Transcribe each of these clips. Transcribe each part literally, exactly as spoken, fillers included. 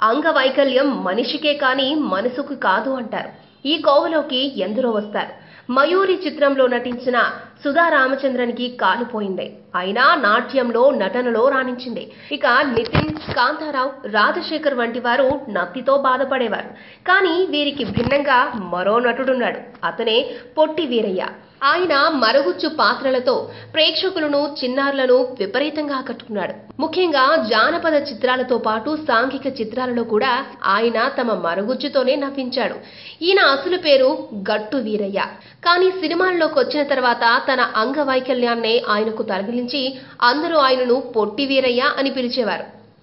అంగవైకల్యం మనిషికే కానీ మనసుకు కాదు అంటారు. ఈ కోవలోకి ఎందరో వస్తారు. మయూరి చిత్రంలో నటించిన సుధా రామచంద్రన్కి కాలుపోయింది. అయినా నాట్యంలో నటనలో రాణించింది. ఇక నితిన్, కాంతారావు, రాజశేఖర్ వంటి వారు నత్తితో బాధపడేవారు. కానీ వీరికి భిన్నంగా మరో నటుడున్నాడు. అతనే పొట్టి వీరయ్య. ఆయన మరుగుజ్జు పాత్రలతో ప్రేక్షకులను, చిన్నారులను విపరీతంగా ఆకట్టుకున్నాడు. ముఖ్యంగా జానపద చిత్రాలతో పాటు సాంఘిక చిత్రాలలో కూడా ఆయన తమ మరుగుజ్జుతోనే నవ్వించాడు. ఈయన అసలు పేరు గట్టు వీరయ్య. కానీ సినిమాల్లోకి వచ్చిన తర్వాత తన అంగవైకల్యాన్నే ఆయనకు తగిలించి అందరూ ఆయనను పొట్టి వీరయ్య అని పిలిచేవారు.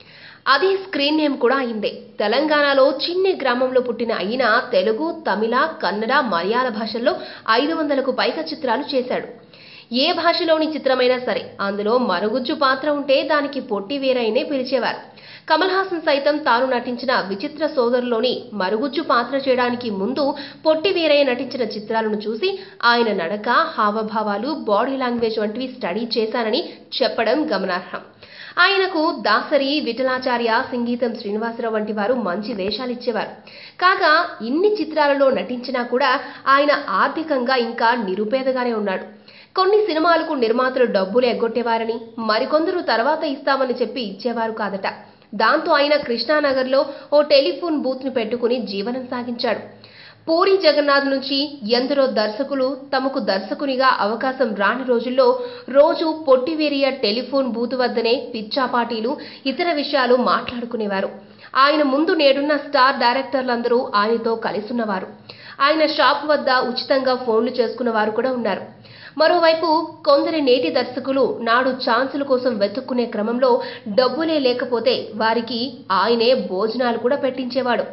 అదే స్క్రీన్ నేమ్ కూడా అయిందే. తెలంగాణలో చిన్ని గ్రామంలో పుట్టిన ఆయన తెలుగు, తమిళ, కన్నడ, మలయాళ భాషల్లో ఐదు వందలకు పైగా చిత్రాలు చేశాడు. ఏ భాషలోని చిత్రమైనా సరే అందులో మరుగుజ్జు పాత్ర ఉంటే దానికి పొట్టి వీరయ్యనే పిలిచేవారు. కమల్ హాసన్ సైతం తాను నటించిన విచిత్ర సోదరులోని మరుగుజ్జు పాత్ర చేయడానికి ముందు పొట్టి వీరయ్య నటించిన చిత్రాలను చూసి ఆయన నడక, హావభావాలు, బాడీ లాంగ్వేజ్ వంటివి స్టడీ చేశానని చెప్పడం గమనార్హం. ఆయనకు దాసరి, విఠలాచార్య, సంగీతం శ్రీనివాసరావు వంటి వారు మంచి వేషాలిచ్చేవారు. కాగా ఇన్ని చిత్రాలలో నటించినా కూడా ఆయన ఆర్థికంగా ఇంకా నిరుపేదగానే ఉన్నాడు. కొన్ని సినిమాలకు నిర్మాతలు డబ్బులు ఎగ్గొట్టేవారని, మరికొందరు తర్వాత ఇస్తామని చెప్పి ఇచ్చేవారు కాదట. దాంతో ఆయన కృష్ణానగర్లో ఓ టెలిఫోన్ బూత్ని పెట్టుకుని జీవనం సాగించాడు. పూరి జగన్నాథ్ నుంచి ఎందరో దర్శకులు తమకు దర్శకునిగా అవకాశం రాని రోజుల్లో రోజు పొట్టి వీరయ్య టెలిఫోన్ బూత్ వద్దనే పిచ్చాపాటీలు, ఇతర విషయాలు మాట్లాడుకునేవారు. ఆయన ముందు నేడున్న స్టార్ డైరెక్టర్లందరూ ఆయనతో కలిసున్నవారు. ఆయన షాప్ వద్ద ఉచితంగా ఫోన్లు చేసుకున్న వారు కూడా ఉన్నారు. మరోవైపు కొందరి నేటి దర్శకులు నాడు ఛాన్సుల కోసం వెతుక్కునే క్రమంలో డబ్బులే లేకపోతే వారికి ఆయనే భోజనాలు కూడా పెట్టించేవాడు.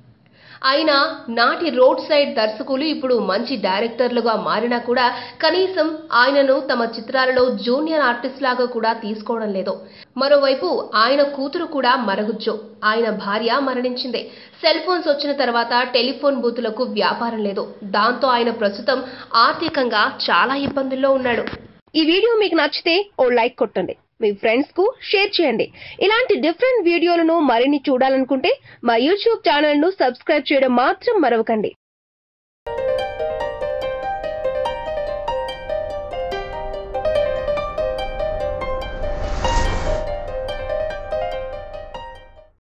అయినా నాటి రోడ్ సైడ్ దర్శకులు ఇప్పుడు మంచి డైరెక్టర్లుగా మారినా కూడా కనీసం ఆయనను తమ చిత్రాలలో జూనియర్ ఆర్టిస్ట్ లాగా కూడా తీసుకోవడం లేదు. మరోవైపు ఆయన కూతురు కూడా మరుగుజ్జు. ఆయన భార్య మరణించింది. సెల్ ఫోన్స్ వచ్చిన తర్వాత టెలిఫోన్ బూతులకు వ్యాపారం లేదు. దాంతో ఆయన ప్రస్తుతం ఆర్థికంగా చాలా ఇబ్బందుల్లో ఉన్నాడు. ఈ వీడియో మీకు నచ్చితే ఓ లైక్ కొట్టండి. మీ ఫ్రెండ్స్ కు షేర్ చేయండి. ఇలాంటి డిఫరెంట్ వీడియోలను మరిన్ని చూడాలనుకుంటే మా యూట్యూబ్ ఛానల్ ను సబ్స్క్రైబ్ చేయడం మాత్రం మరవకండి.